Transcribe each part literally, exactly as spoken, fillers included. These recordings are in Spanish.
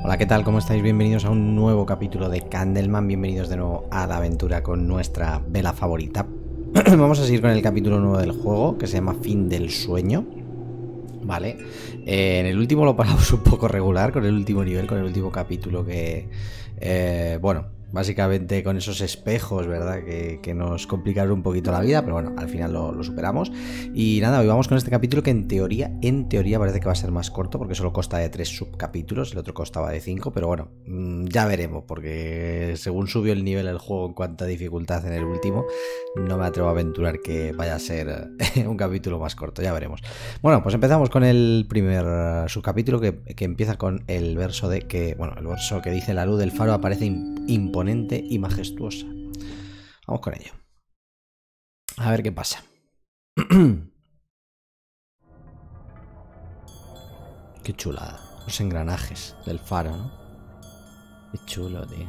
Hola, ¿qué tal? ¿Cómo estáis? Bienvenidos a un nuevo capítulo de Candleman. Bienvenidos de nuevo a la aventura con nuestra vela favorita. Vamos a seguir con el capítulo nuevo del juego, que se llama Fin del Sueño. Vale. Eh, en el último lo paramos un poco regular, con el último nivel, con el último capítulo que... Eh, bueno... Básicamente con esos espejos, ¿verdad? Que, que nos complicaron un poquito la vida, pero bueno, al final lo, lo superamos. Y nada, hoy vamos con este capítulo que en teoría, en teoría parece que va a ser más corto, porque solo consta de tres subcapítulos, el otro constaba de cinco, pero bueno, ya veremos, porque según subió el nivel del juego en cuanto a dificultad en el último, no me atrevo a aventurar que vaya a ser un capítulo más corto, ya veremos. Bueno, pues empezamos con el primer subcapítulo que, que empieza con el verso de que, bueno, el verso que dice: la luz del faro aparece imponente y majestuosa. Vamos con ello. A ver qué pasa. Qué chulada. Los engranajes del faro, ¿no? Qué chulo, tío.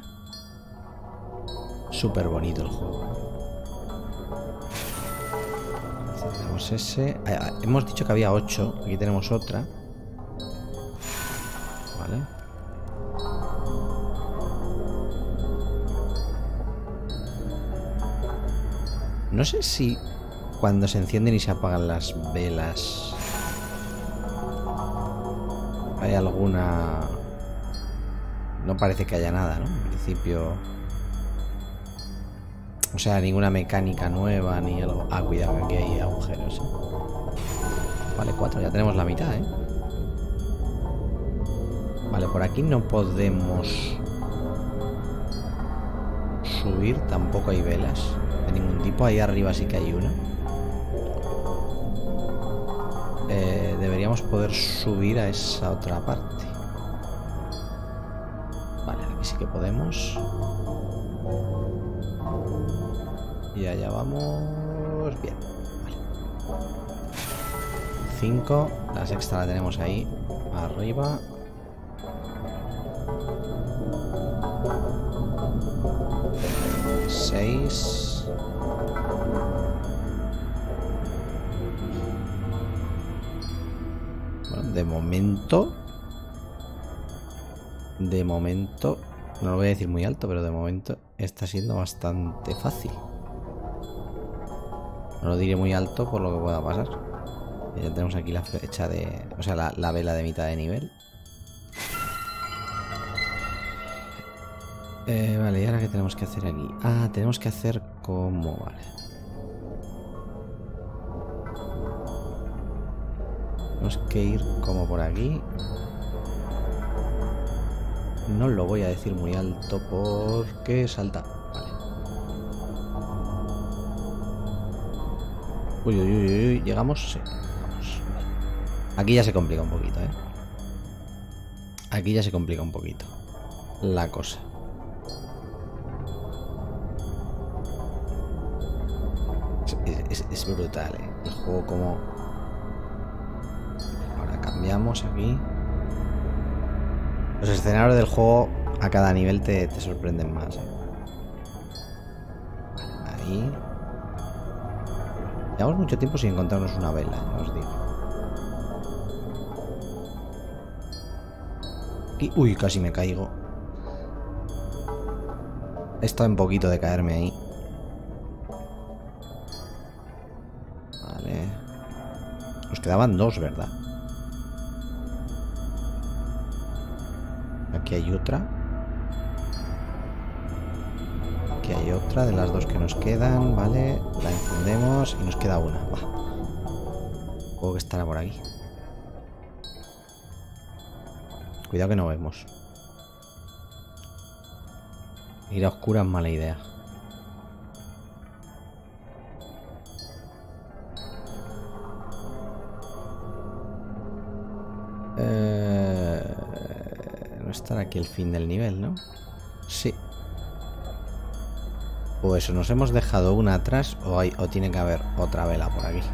Súper bonito el juego. Tenemos ese. Hemos dicho que había ocho. Aquí tenemos otra. Vale. No sé si cuando se encienden y se apagan las velas hay alguna... No parece que haya nada, ¿no? En principio... O sea, ninguna mecánica nueva ni algo... Ah, cuidado, que aquí hay agujeros, ¿eh? Vale, cuatro, ya tenemos la mitad, ¿eh? Vale, por aquí no podemos subir, tampoco hay velas de ningún tipo. Ahí arriba sí que hay una. Eh, deberíamos poder subir a esa otra parte. Vale, aquí sí que podemos. Y allá vamos. Bien, vale. cinco. La sexta la tenemos ahí arriba. seis. Bueno, de momento... De momento... No lo voy a decir muy alto, pero de momento está siendo bastante fácil. No lo diré muy alto por lo que pueda pasar. Ya tenemos aquí la flecha de... O sea, la, la vela de mitad de nivel. Eh, vale, ¿y ahora qué tenemos que hacer aquí? Ah, tenemos que hacer como... Vale. Tenemos que ir como por aquí. No lo voy a decir muy alto porque salta. Vale. Uy, uy, uy, uy. ¿Llegamos? Sí, vamos. Aquí ya se complica un poquito, ¿eh? Aquí ya se complica un poquito la cosa. Es, es, es brutal, ¿eh? El juego como... Ahora cambiamos aquí. Los escenarios del juego a cada nivel te, te sorprenden más, ¿eh? Vale, ahí. Llevamos mucho tiempo sin encontrarnos una vela, ya os digo. Aquí... Uy, casi me caigo. He estado un poquito de caerme ahí. Nos quedaban dos, ¿verdad? Aquí hay otra. Aquí hay otra de las dos que nos quedan, ¿vale? La encendemos y nos queda una. Va. Supongo que estará por aquí. Cuidado que no vemos. Ir a oscuras es mala idea. Eh, no estará aquí el fin del nivel, ¿no? Sí. Pues nos hemos dejado una atrás o, hay, o tiene que haber otra vela por aquí.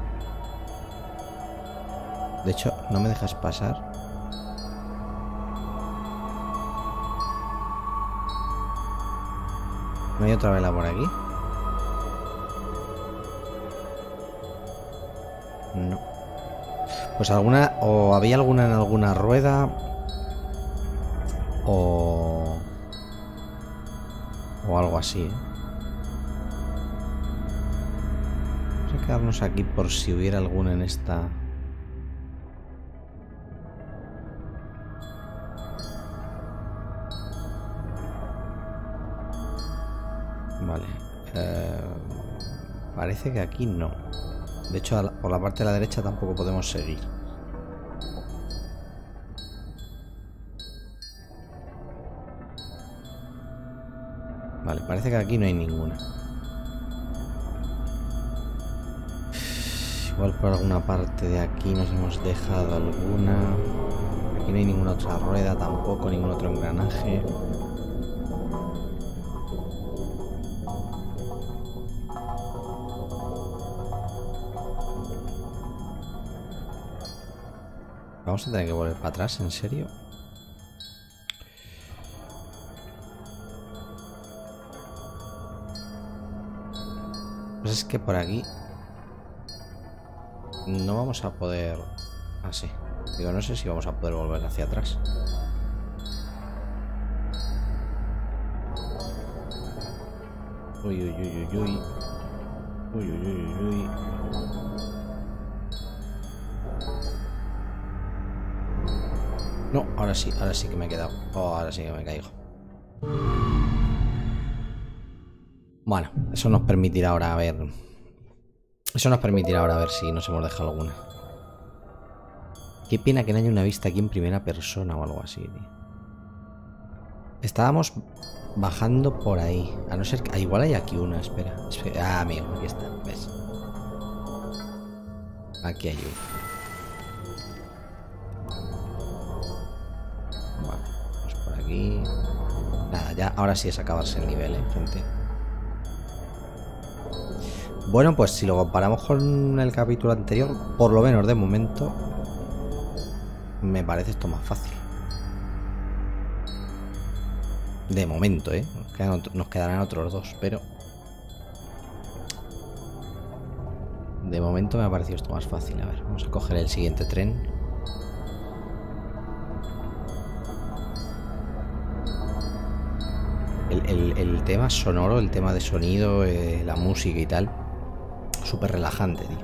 De hecho, no me dejas pasar. ¿No hay otra vela por aquí? No. Pues alguna... O había alguna en alguna rueda. o... O algo así, ¿eh? Vamos a quedarnos aquí por si hubiera alguna en esta... Vale. Eh, parece que aquí no. De hecho, por la parte de la derecha tampoco podemos seguir. Vale, parece que aquí no hay ninguna. Igual por alguna parte de aquí nos hemos dejado alguna. Aquí no hay ninguna otra rueda tampoco, ningún otro engranaje. Vamos a tener que volver para atrás, ¿en serio? Pues es que por aquí no vamos a poder... Así. Digo, no sé si vamos a poder volver hacia atrás. Uy, uy, uy, uy, uy. Uy, uy, uy, uy. No, ahora sí, ahora sí que me he quedado. Oh, ahora sí que me caigo. Bueno, eso nos permitirá ahora ver. Eso nos permitirá ahora ver si nos hemos dejado alguna. Qué pena que no haya una vista aquí en primera persona o algo así, tío. Estábamos bajando por ahí. A no ser que... Ah, igual hay aquí una, espera. espera. Ah, amigo, aquí está, ¿ves? Aquí hay una. Vale, pues por aquí. Nada, ya ahora sí es acabarse el nivel, eh, gente. Bueno, pues si lo comparamos con el capítulo anterior, por lo menos de momento, me parece esto más fácil. De momento, ¿eh? Nos quedan, nos quedarán otros dos, pero... De momento me ha parecido esto más fácil. A ver, vamos a coger el siguiente tren. El, el, el tema sonoro, el tema de sonido, eh, la música y tal, súper relajante, tío.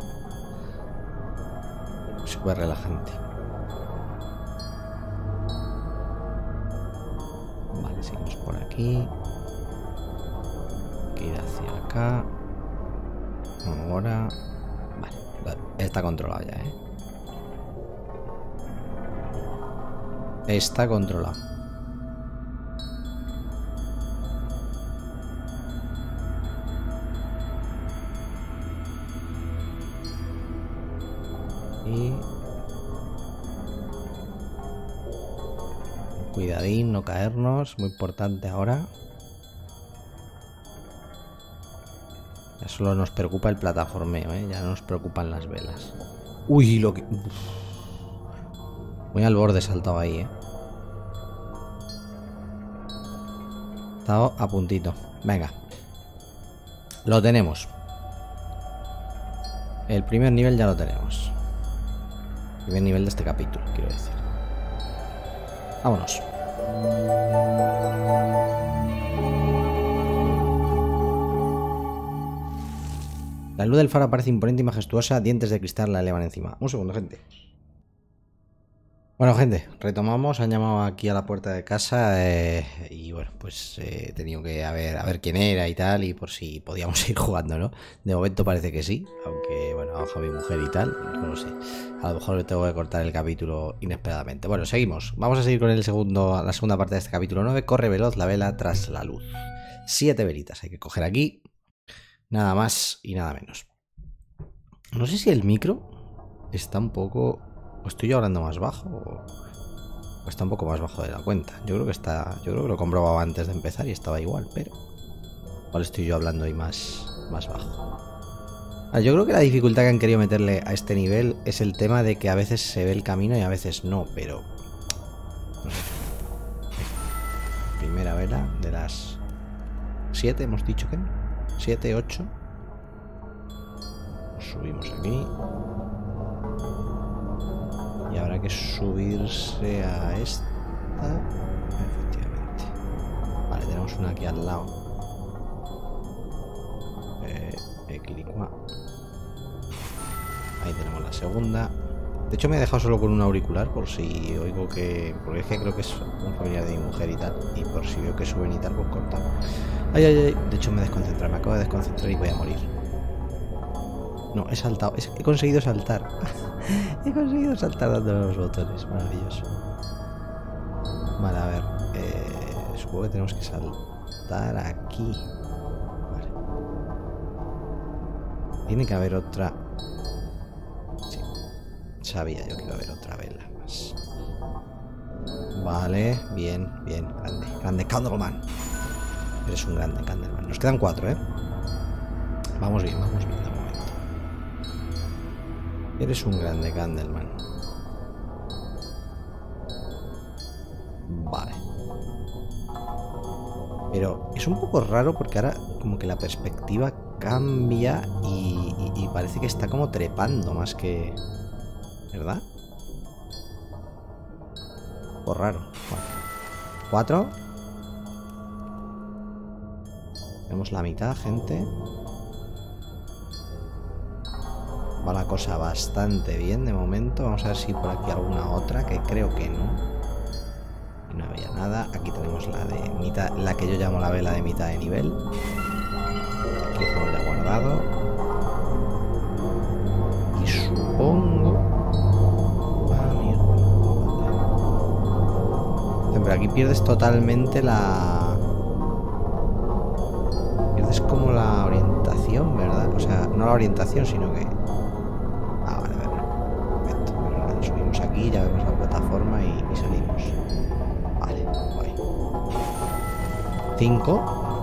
Súper relajante. Vale, seguimos por aquí. Hay que ir hacia acá. Ahora... Vale, está controlado ya, ¿eh? Está controlado. Y... Cuidadín, no caernos. Muy importante ahora. Ya solo nos preocupa el plataformeo, ¿eh? Ya no nos preocupan las velas. Uy, lo que... Uf. Muy al borde he saltado ahí, ¿eh? He estado a puntito. Venga. Lo tenemos. El primer nivel ya lo tenemos. El primer nivel de este capítulo, quiero decir. Vámonos. La luz del faro parece imponente y majestuosa, dientes de cristal la elevan encima. Un segundo, gente. Bueno, gente, retomamos, han llamado aquí a la puerta de casa eh, y bueno, pues eh, he tenido que a ver, a ver quién era y tal, y por si podíamos ir jugando, ¿no? De momento parece que sí, aunque bueno, ha bajado mi mujer y tal, no lo sé. A lo mejor le tengo que cortar el capítulo inesperadamente. Bueno, seguimos. Vamos a seguir con el segundo, la segunda parte de este capítulo nueve. Corre veloz la vela tras la luz. Siete velitas hay que coger aquí. Nada más y nada menos. No sé si el micro está un poco... ¿O estoy yo hablando más bajo? ¿O está un poco más bajo de la cuenta? Yo creo que está... Yo creo que lo comprobaba antes de empezar y estaba igual, pero... ¿Cuál estoy yo hablando ahí más, más bajo? Ah, yo creo que la dificultad que han querido meterle a este nivel es el tema de que a veces se ve el camino y a veces no, pero... No sé. Primera vela de las... siete, hemos dicho que... siete, ocho. Subimos aquí. Y habrá que subirse a esta. Efectivamente. tenemos una aquí al lado. Eh, Equilicua. Ahí tenemos la segunda. De hecho me he dejado solo con un auricular por si oigo que... Porque es que creo que es un familiar de mi mujer y tal. Y por si veo que suben y tal, pues cortar. Ay, ay, ay. De hecho me he desconcentrado. Me acabo de desconcentrar y voy a morir. No, he saltado. He conseguido saltar. He conseguido saltar dándole los botones. Maravilloso. Vale, a ver. Eh, supongo que tenemos que saltar aquí. Vale. Tiene que haber otra... Sí. Sabía yo que iba a haber otra vela más. Vale, bien, bien. Grande, grande Candleman. Eres un grande Candleman. Nos quedan cuatro, ¿eh? Vamos bien, vamos bien de momento. Eres un grande Candleman. Vale. Pero es un poco raro porque ahora como que la perspectiva cambia y, y, y parece que está como trepando más que... ¿Verdad? Un poco raro. Bueno. Cuatro. Tenemos la mitad, gente. Va la cosa bastante bien de momento. Vamos a ver si por aquí alguna otra, que creo que no. No había nada. Aquí tenemos la de mitad, la que yo llamo la vela de mitad de nivel. Aquí tenemos ya guardado. Y supongo... Ah, mierda. Pero aquí pierdes totalmente la... Pierdes como la orientación, ¿verdad? O sea, no la orientación, sino que... Ah, vale, vale. Perfecto. Bueno, nada, subimos aquí, ya vemos la plataforma y, y salimos. Vale, voy. Cinco.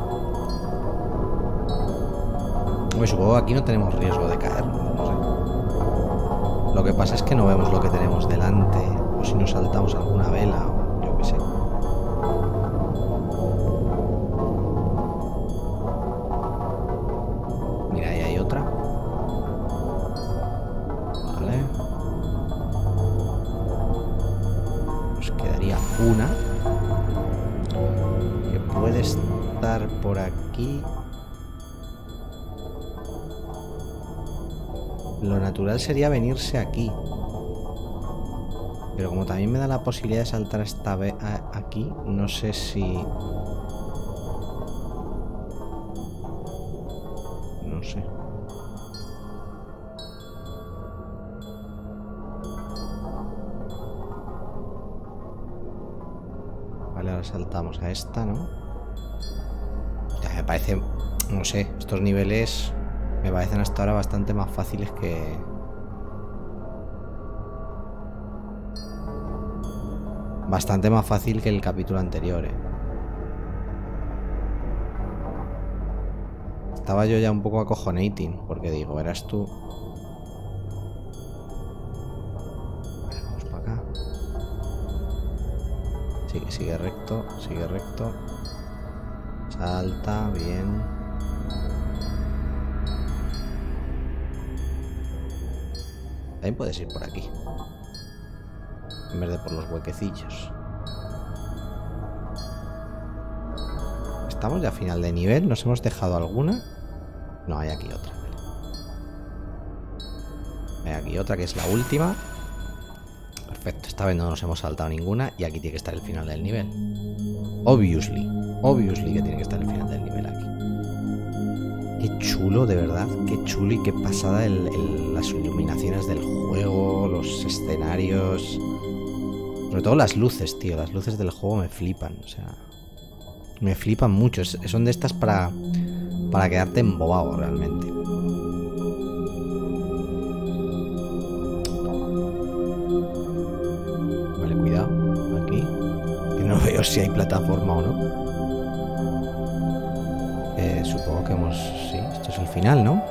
Pues supongo que aquí no tenemos riesgo de caer, no sé. Lo que pasa es que no vemos lo que tenemos delante, o si nos saltamos alguna vela, o yo qué sé. Mira, ahí hay otra. Vale. Nos quedaría una. Que puede estar por aquí. Lo natural sería venirse aquí. Pero como también me da la posibilidad de saltar esta vez aquí, no sé si... No sé. Vale, ahora saltamos a esta, ¿no? Ya me parece... No sé, estos niveles... Me parecen hasta ahora bastante más fáciles que... Bastante más fácil que el capítulo anterior, ¿eh? Estaba yo ya un poco acojonating, porque digo, eras tú... Vale, vamos para acá. Sigue, sigue recto, sigue recto. Salta, bien... También puedes ir por aquí, en vez de por los huequecillos. Estamos ya a final de nivel. ¿Nos hemos dejado alguna? No, hay aquí otra. Hay aquí otra que es la última. Perfecto, esta vez no nos hemos saltado ninguna. Y aquí tiene que estar el final del nivel. Obviously. Obviously que tiene que estar el final del nivel aquí. Qué chulo, de verdad, qué chulo y qué pasada el, el, las iluminaciones del juego, los escenarios. Sobre todo las luces, tío. Las luces del juego me flipan, o sea... Me flipan mucho. Es, son de estas para, para quedarte embobado, realmente. Vale, cuidado. Aquí. Que no veo si hay plataforma o no. Eh, supongo que hemos... Sí, esto es el final, ¿no?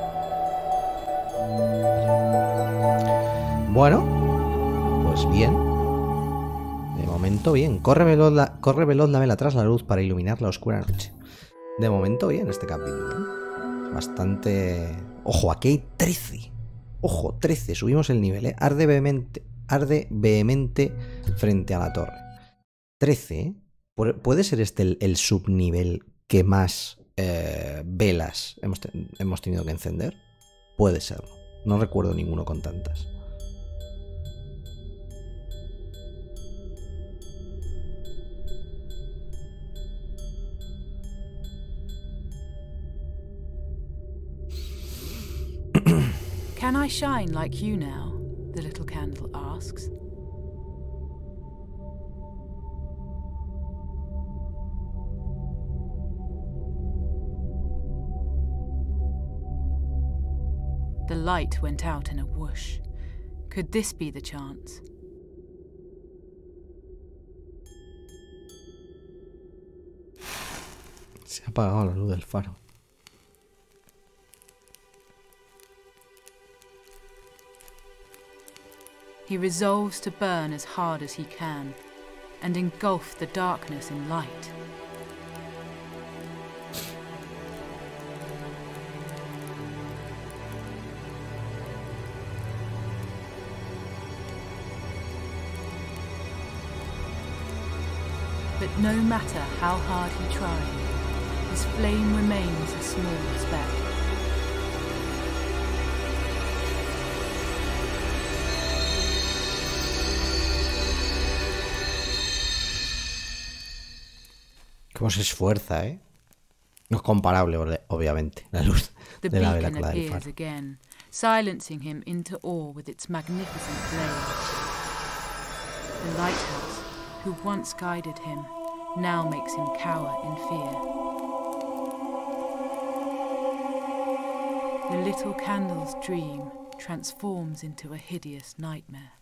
Bueno, pues bien. De momento bien. Corre veloz la, corre veloz la vela tras la luz para iluminar la oscura noche. De momento bien este capítulo, ¿eh? Bastante... Ojo, aquí hay trece. Ojo, trece. Subimos el nivel, ¿eh? Arde vehemente, arde vehemente frente a la torre. trece, ¿eh? ¿Puede ser este el, el subnivel que más eh, velas hemos, te hemos tenido que encender. Puede serlo. No recuerdo ninguno con tantas. Can I shine like you now? The little candle asks. The light went out in a whoosh. Could this be the chance? Se ha apagado la luz del faro. He resolves to burn as hard as he can and engulf the darkness in light. But no matter how hard he tried, his flame remains a small speck. Cómo se esfuerza, ¿eh? No es comparable, obviamente, la luz de la vela con la del faro. Again, silencing him into awe with its magnificent blaze. The lighthouse, who once guided him, now makes him cower in fear. The little candle's dream transforms into a hideous nightmare.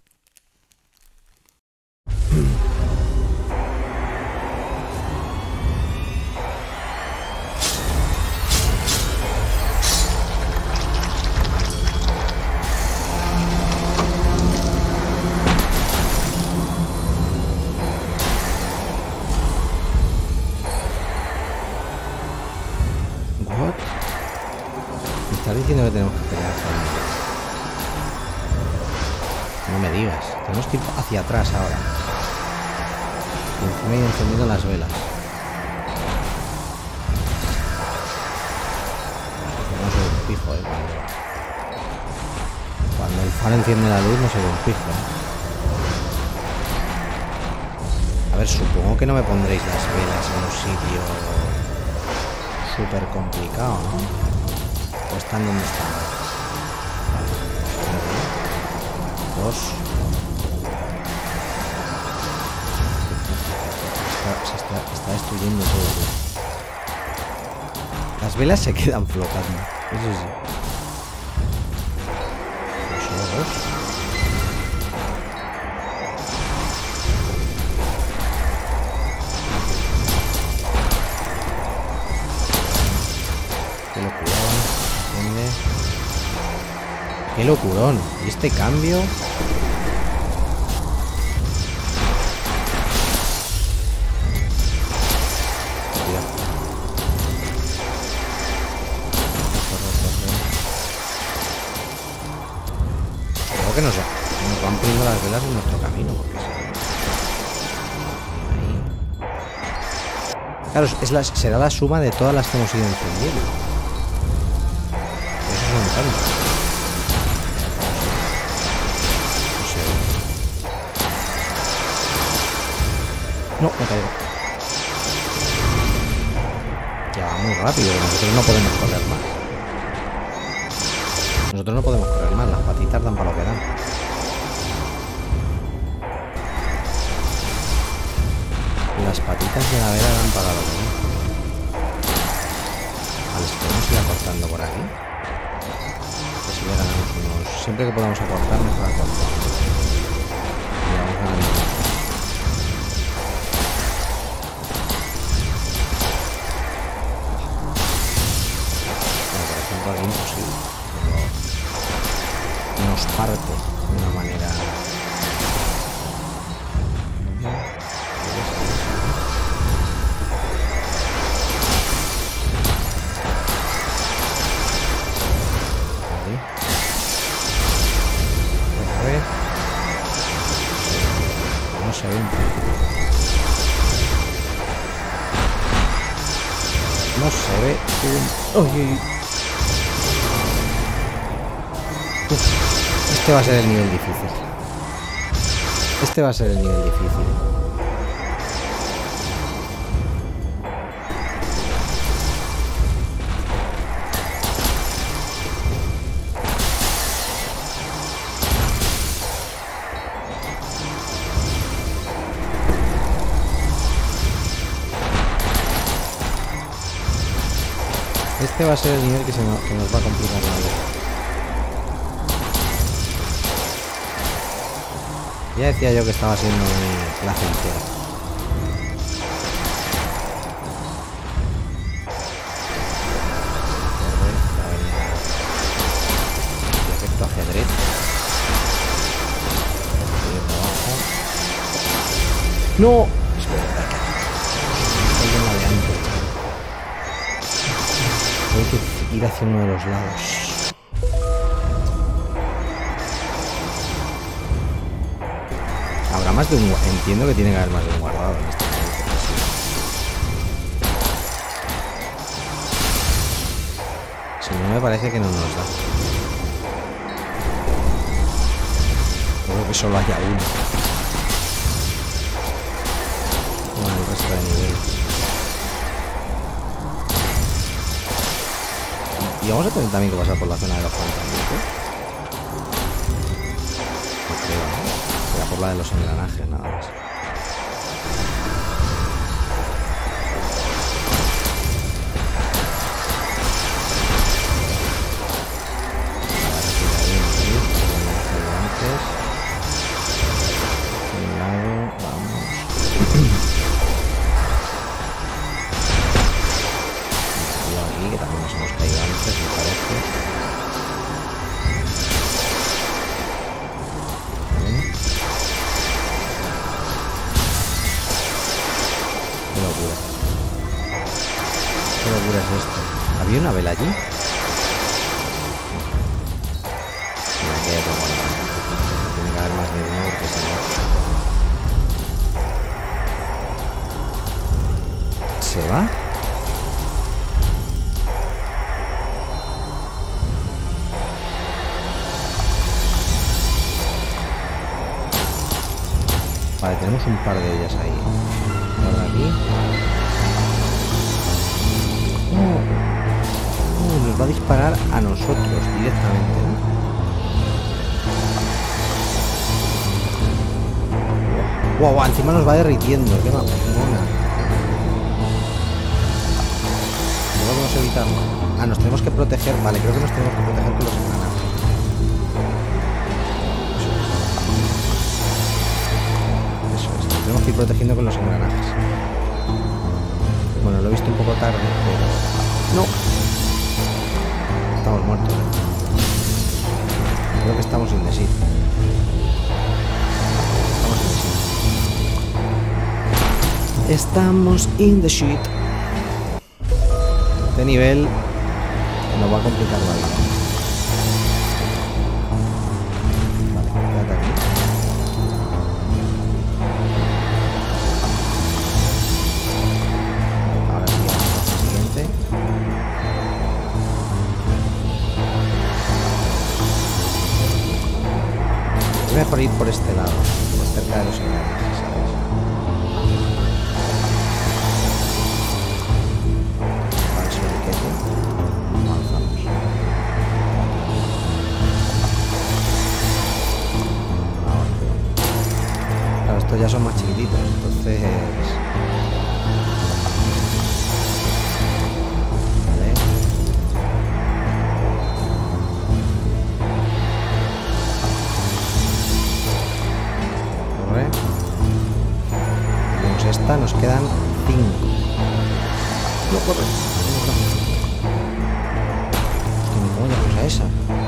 ¿Estás diciendo que tenemos que pelear con... No me digas. Tenemos que ir hacia atrás ahora. Y encima ir encendiendo las velas. No se ve un pijo, eh. Cuando, cuando el faro enciende la luz no se ve un pijo, eh. A ver, supongo que no me pondréis las velas en un sitio súper complicado, ¿no? O están donde están. Dos. Está, se está, está destruyendo todo. Las velas se quedan flotando. Eso sí. No solo dos. Qué locura. ¡Qué locurón! ¿Y este cambio? Cuidado. Creo que nos, nos van poniendo las velas en nuestro camino. Porque ahí. Claro, es la, será la suma de todas las que hemos ido encendiendo. Eso son tantos. No, me caigo. Ya va muy rápido, nosotros no podemos correr más. Nosotros no podemos correr más, las patitas dan para lo que dan. Las patitas de la vela dan para lo que dan. Vale, si podemos ir acortando por aquí. Así le ganamos unos... Siempre que podamos acortar, mejor acortar. Y vamos ganando. Aquí imposible. Nos parte de una manera. No se ve un poco. ¿Cómo se ve? Un... ¡Uy, uy! Uf, este va a ser el nivel difícil. Este va a ser el nivel difícil. Este va a ser el nivel que, se nos, que nos va a complicar la vida. Ya decía yo que estaba siendo muy placentero. El efecto ajedrez. ¡No! Es que estoy en la de antes. Hay que ir hacia uno de los lados. Habrá más de un... Entiendo que tiene que haber más de un guardado en este caso. Si no, me parece que no nos da. Creo que solo haya uno. Bueno, el resto de niveles. Y vamos a tener también que pasar por la zona de los pantanos. No creo, ¿no? Será por la de los engranajes, nada más. Un lado, vamos. Aquí, que también nos hemos caído antes, me parece. ¿Vale? Qué locura. Qué locura es esto. ¿Había una vela allí? Mira que ya tengo una. Tiene que haber más de uno porque si no... ¿Se va? Vale, tenemos un par de ellas ahí. Por aquí. Oh. Oh, nos va a disparar a nosotros directamente, ¿no? Wow, wow, encima nos va derritiendo. Qué mona. ¿No podemos evitarlo? Ah, nos tenemos que proteger. Vale, creo que nos tenemos que proteger con los engranajes. Tenemos que ir protegiendo con los engranajes. Bueno, lo he visto un poco tarde, pero... ¡No! Estamos muertos, ¿eh? Creo que estamos in the shit. Estamos in the shit. Estamos in the shit. Este nivel nos va a complicar la vida. Vale, quédate aquí. Es mejor ir por este lado, cerca de los engranajes, ¿sabes? Vale, suriquete. Avanzamos. Ahora. Claro, estos ya son más chiquititos, entonces... Esta, nos quedan cinco. No corre. ¿Cómo llegamos a esa?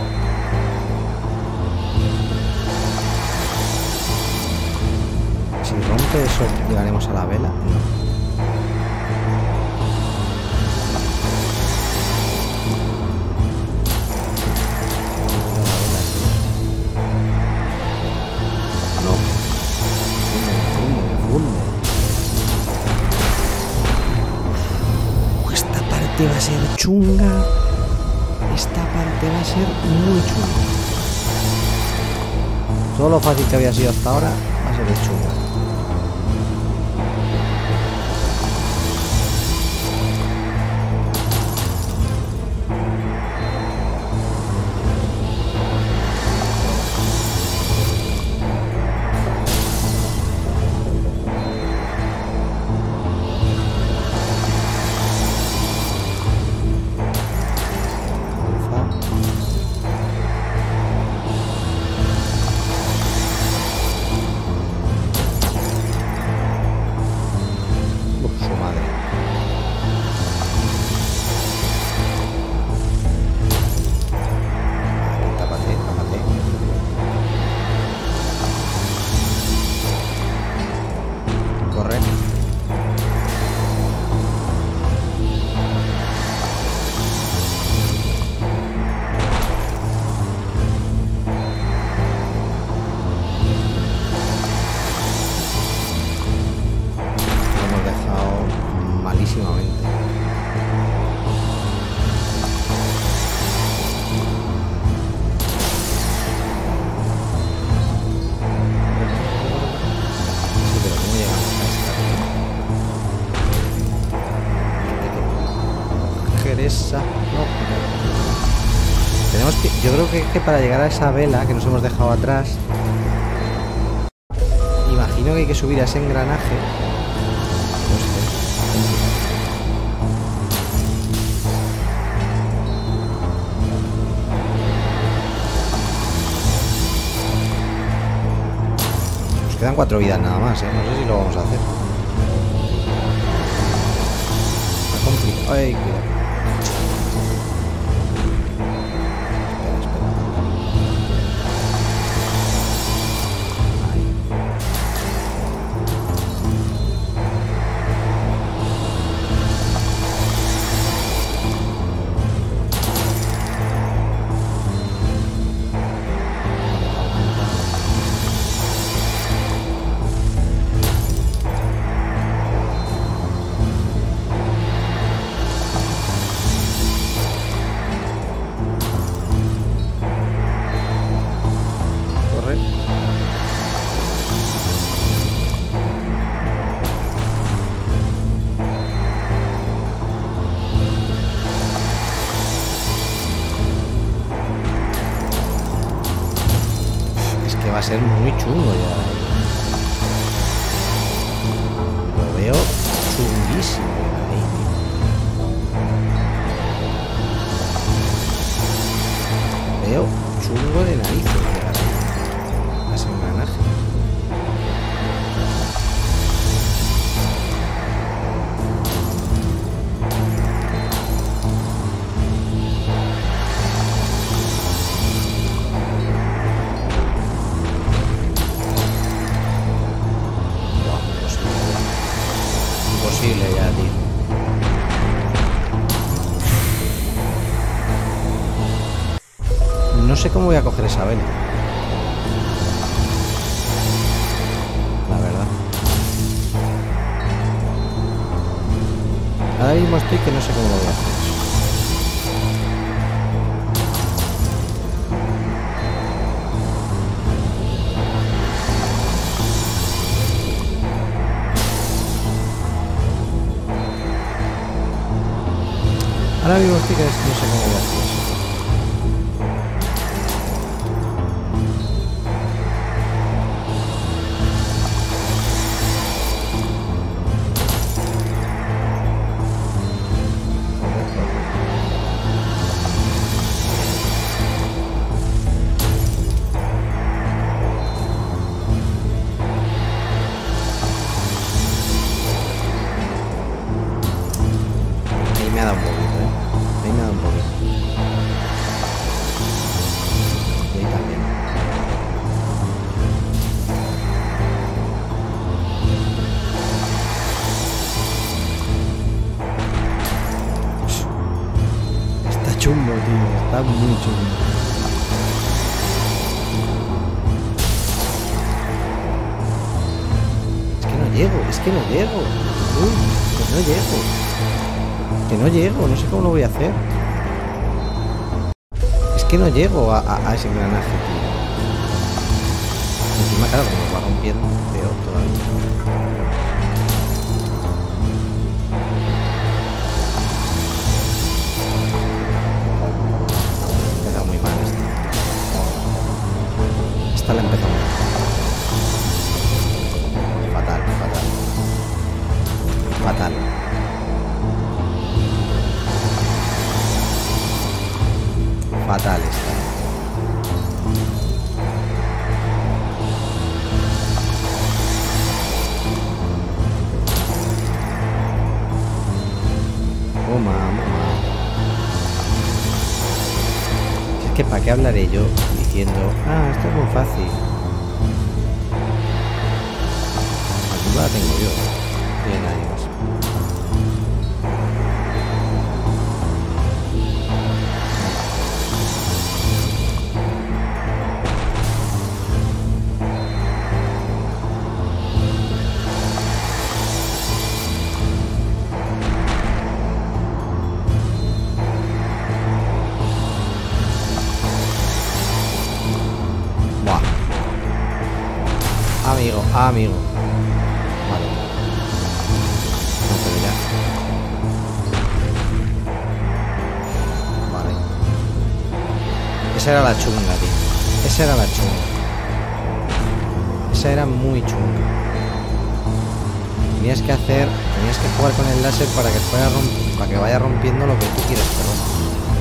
Si rompe eso, llegaremos a la vela. No. parte va a ser chunga. Esta parte va a ser muy chunga. Todo lo fácil que había sido hasta ahora va a ser de chunga. Esa. No. Tenemos que, yo creo que, que para llegar a esa vela que nos hemos dejado atrás, imagino que hay que subir a ese engranaje. No sé. Nos quedan cuatro vidas nada más, ¿eh? No sé si lo vamos a hacer. Está complicado. Ay, cuidado. Va a ser muy chungo ya. Lo veo chunguísimo ahí. Veo chungo de narices llegar ahí. A ese engranaje. Imposible ya, tío. No sé cómo voy a coger esa vela. La verdad. Ahora mismo estoy que no sé cómo lo voy a hacer. Ahora mismo estoy que no sé cómo voy a hacer eso. Ahí me ha dado un poquito, ¿eh? Ahí me ha dado un poquito. Y ahí también. Está chungo, tío. Está muy chungo. Es que no llego, es que no llego. Uy, que no llego. Que no llego, no sé cómo lo voy a hacer. Es que no llego a, a, a ese engranaje, tío. Encima, claro, como va rompiendo, peor todavía. Empieza muy mal esto. Esta la empezó mal. Fatal, fatal. Fatal. Fatal esta. Oh, mamá. Es que para qué hablaré yo diciendo, ah, esto es muy fácil. La culpa la tengo yo. Bien, adiós. Amigo, amigo. Vale. No, pero ya. Vale. Esa era la chunga, tío. Esa era la chunga. Esa era muy chunga. Tenías que hacer... Tenías que jugar con el láser para que, fuera romp para que vaya rompiendo lo que tú quieras, pero...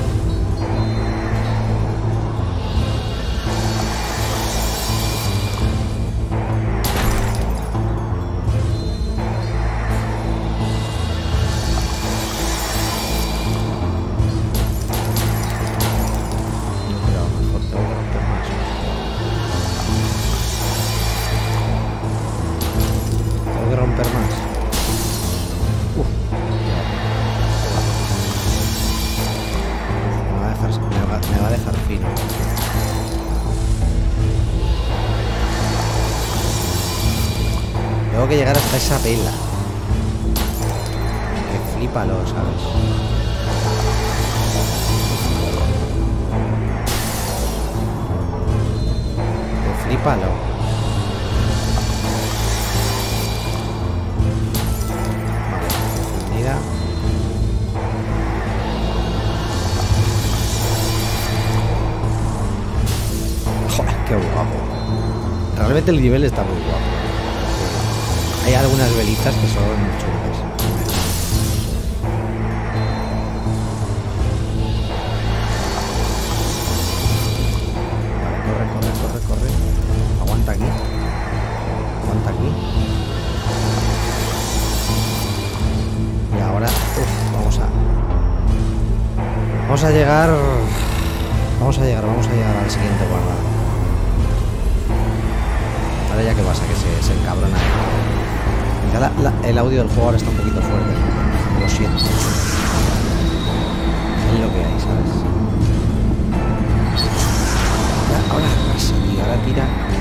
Tengo que llegar hasta esa vela. Que flípalo, ¿sabes? Que flípalo. Vale, encendida. Joder, qué guapo. Realmente el nivel está muy guapo. Hay algunas velitas que son chulas. Vale, corre, corre, corre, corre. Aguanta aquí. Aguanta aquí. Y ahora, uf, vamos a... Vamos a llegar... Vamos a llegar, vamos a llegar al siguiente guardado. Ahora ya que pasa, que se, se encabrona. La, la, el audio del juego ahora está un poquito fuerte. Lo siento. Es lo que hay, ¿sabes? Ya, ahora pasa, tío. Ahora tira.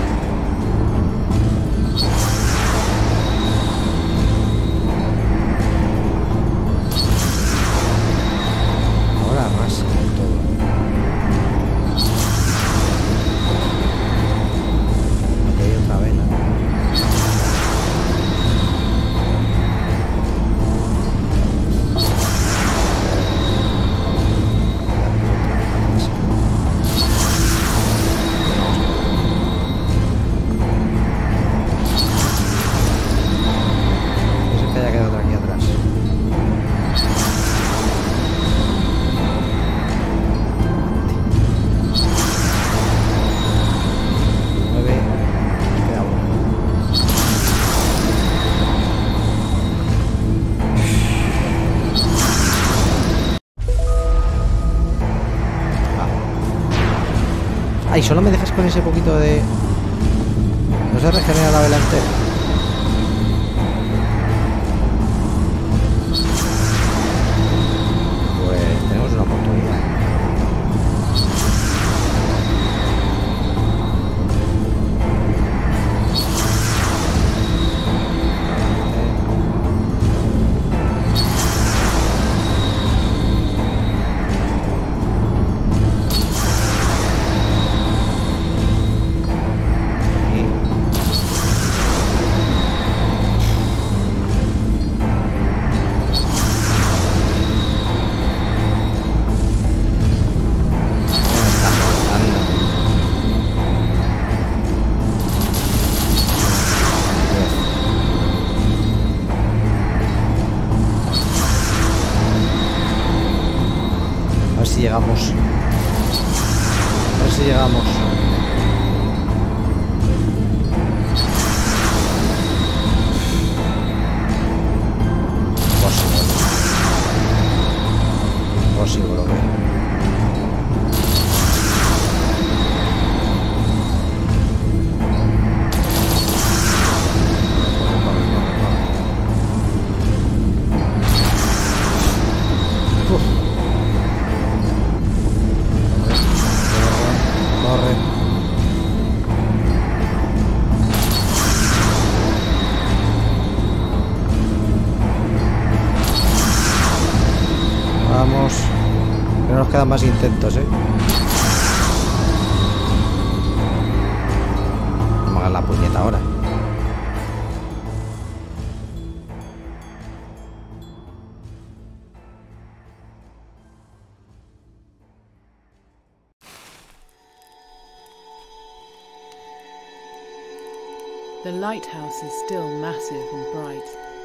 Ahora arrasa del todo. Aquí hay otra vela. Ay, solo me dejas con ese poquito de... ¿No se regenera la vela entera? Pues tenemos una oportunidad. llegamos. A ver si llegamos. Imposible, bro. Vamos. Pero nos quedan más intentos, ¿eh? Vamos a hacer la puñeta ahora. The lighthouse is still massive and bright.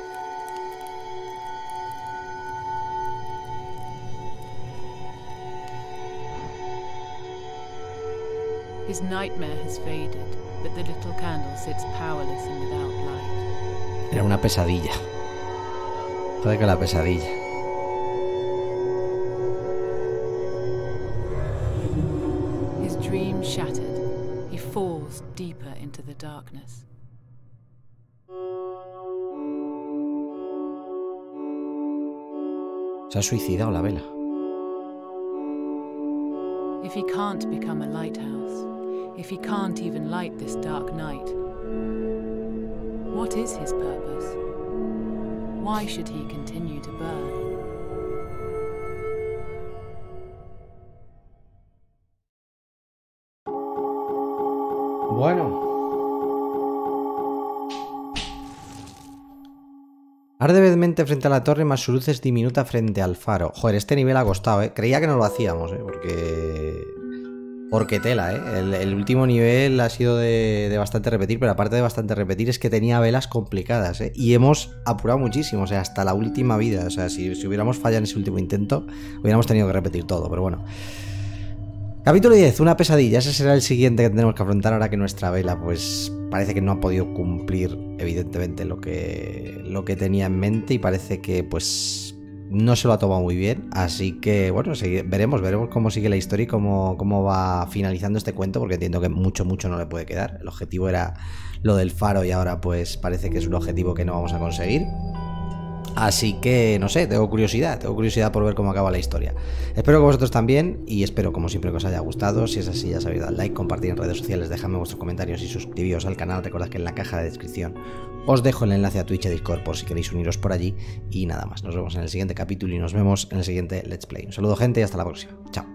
His nightmare has faded, but the little candle sits powerless and without light. Era una pesadilla. Joder que la pesadilla. His dream shattered, he falls deeper into the darkness. Se ha suicidado la vela. If he can't become a lighthouse, if he can't even light this dark night, what is his purpose? Why should he continue to burn? Bueno. Arde vezmente frente a la torre, más su luz es diminuta frente al faro. Joder, este nivel ha costado, ¿eh? Creía que no lo hacíamos, ¿eh? Porque... Porque tela, ¿eh? El, el último nivel ha sido de, de bastante repetir, pero aparte de bastante repetir es que tenía velas complicadas, ¿eh? Y hemos apurado muchísimo, o sea, hasta la última vida. O sea, si, si hubiéramos fallado en ese último intento, hubiéramos tenido que repetir todo, pero bueno. Capítulo diez, una pesadilla. Ese será el siguiente que tenemos que afrontar ahora que nuestra vela, pues... Parece que no ha podido cumplir, evidentemente, lo que, lo que tenía en mente y parece que, pues, no se lo ha tomado muy bien. Así que, bueno, sigue, veremos, veremos cómo sigue la historia y cómo, cómo va finalizando este cuento, porque entiendo que mucho, mucho no le puede quedar. El objetivo era lo del faro y ahora, pues, parece que es un objetivo que no vamos a conseguir. Así que, no sé, tengo curiosidad, tengo curiosidad por ver cómo acaba la historia. Espero que vosotros también y espero, como siempre, que os haya gustado. Si es así, ya sabéis, dad like, compartir en redes sociales, dejadme vuestros comentarios y suscribíos al canal. Recordad que en la caja de descripción os dejo el enlace a Twitch y a Discord por si queréis uniros por allí. Y nada más, nos vemos en el siguiente capítulo y nos vemos en el siguiente Let's Play. Un saludo, gente, y hasta la próxima. Chao.